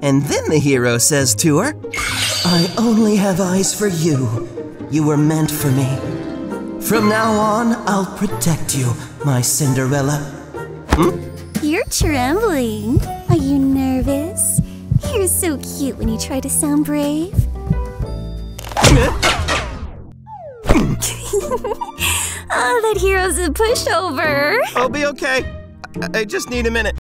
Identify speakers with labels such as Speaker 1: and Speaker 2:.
Speaker 1: And then the hero says to her, "I only have eyes for you. You were meant for me. From now on, I'll protect you, my Cinderella."
Speaker 2: You're trembling. Are you nervous? You're so cute when you try to sound brave. Oh, that hero's a pushover.
Speaker 1: I'll be okay. I just need a minute.